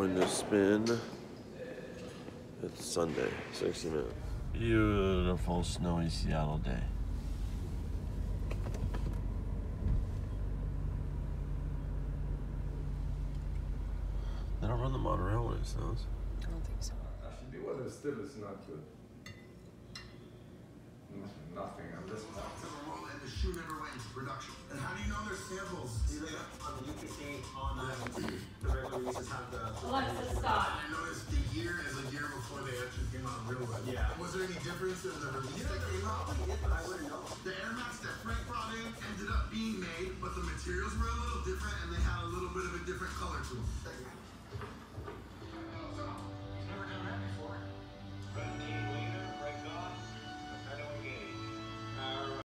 going to spin. It's Sunday, 60 minutes. Beautiful snowy Seattle day. They don't run the monorail when it snows. I don't think so. Actually, the weather still is not good. Nothing. I'm just not. And the shoe never went into production. And how do you know there's samples? You can see on the regular releases have the. Alexa, stop. I noticed the year is a year before they actually came out in real life. Yeah. Was there any difference in the release that came out? I wouldn't know. The Air Max that Frank brought in ended up being made, but the materials were a little different and they had a little bit of a different color to them.